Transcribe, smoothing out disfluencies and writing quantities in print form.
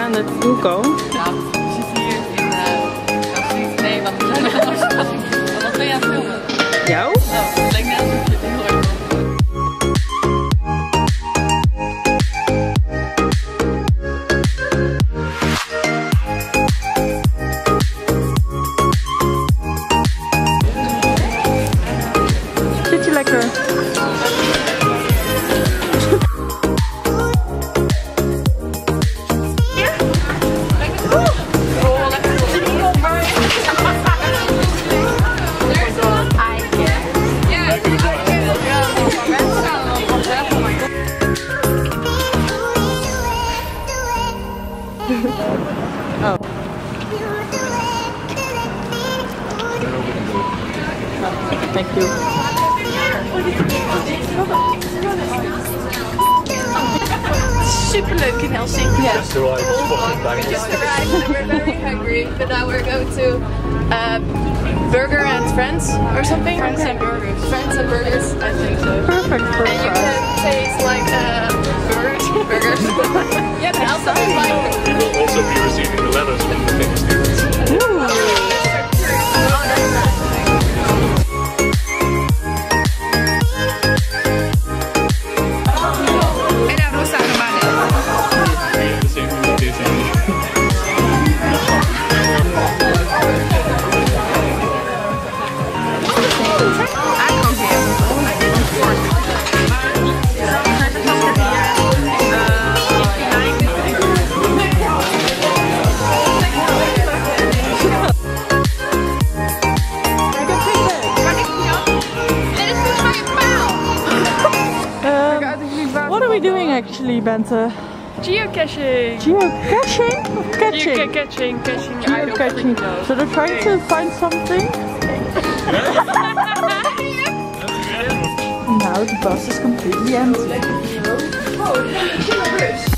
aan het doen komen? Ja, we zitten hier in Helsinki. Nee, wat we zijn in Amsterdam. Wat ben je aan het filmen? Jou? Oh, het lijkt net alsof je het heel erg wil. Zit je lekker? Oh. Thank you. Super leuk in Helsinki. Yeah. Just arrived, We just arrived and we're very hungry, but now we're going to Burger and Friends or something. Friends and burgers. Friends and Burgers, I think so. Perfect for And you can taste like burgers. Burgers. Yeah, but outside like. We will also be receiving the letters from the Finnish students. What are we doing actually, Bente? Geocaching! Geocaching? Of catching? Geocaching, caching, Geocaching. So they're trying to find something? Now the bus is completely empty.